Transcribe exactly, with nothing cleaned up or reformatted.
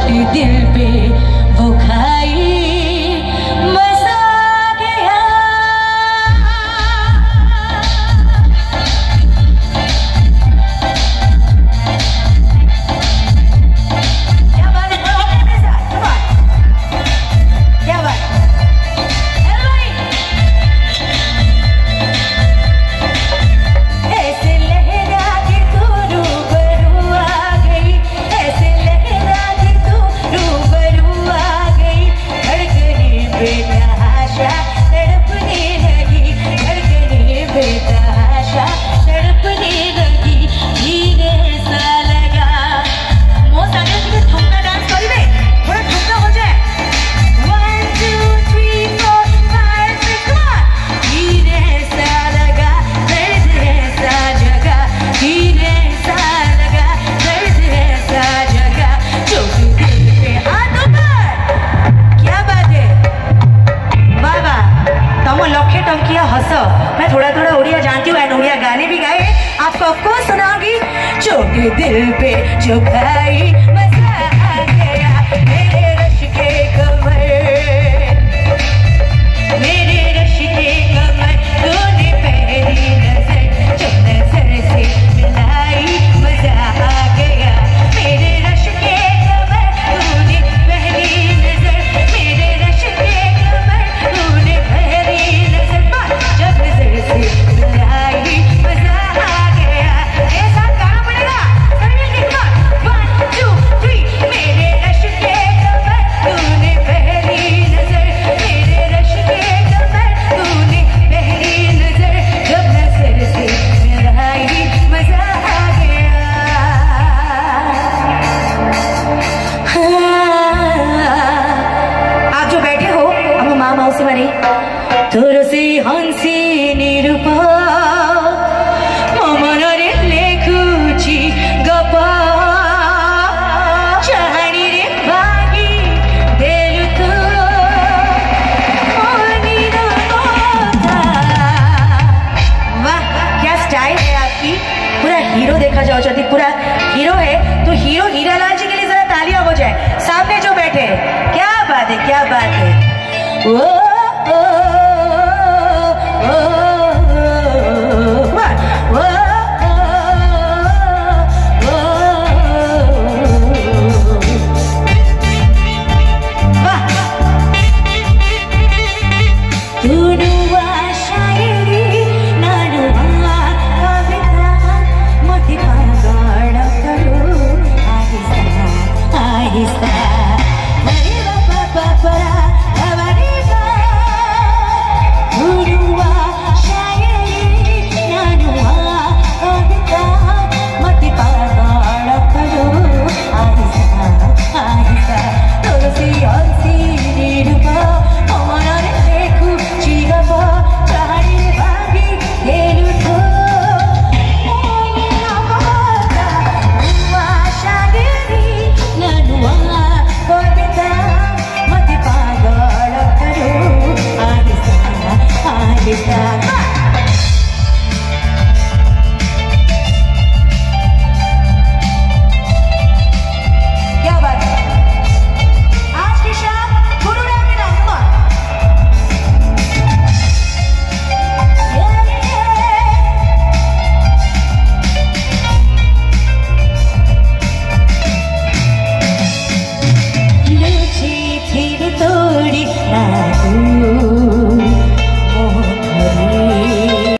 चोट दिल पे वो खाई मजा आ गया। क्या बात है, मेरे साथ क्या बात, क्या बात ऐसे लहरा के तू रूबरू आ गई, ऐसे लहरा के तू रूबरू आ गई। धड़कने बेतहाशा तड़पने लगी, धड़कने बेतहाशा तड़पने लगी। धीरे सा लगा ମୋ ସାଙ୍ଗରେ ଟିକେ ଠୁଙ୍କା ଡାନ୍ସ କରିବେ, थोड़ा ଠୁଙ୍କା हो जाए। One two three four five six one. धीरे सा लगा दर्द ऐसा जगा, धीरे सा लगा दर्द ऐसा जगा। चोट दिल पे हाथों पर, क्या बात है बाबा। तुम लक्षे टंकिया हस, मैं थोड़ा थोड़ा उड़िया जानती हूँ एंड उड़िया गाने भी गाए, आपको ऑफकोर्स सुनाऊंगी। चोट दिल पे जो खाई मजा आ गया, मेरे रश के कमर, मेरे रश के कमर तूने पहली नजर जो नजर से मिलाई मजा आ गया। मेरे रश के कमर तूने पहली नजर, मेरे रश के कमर तूने पहली नजर जब नजर से मिलाई मजा आ गया। ये साथ गाना पड़ेगा, सभी मिलकर वन टू थ्री। मेरे रश के कमर तूने पहली नजर, मेरे रश के कमर तूने पहली नजर जब नजर से मिलाई मजा आ गया। हाँ, आप जो बैठे हो, अब माँ मौसी वाली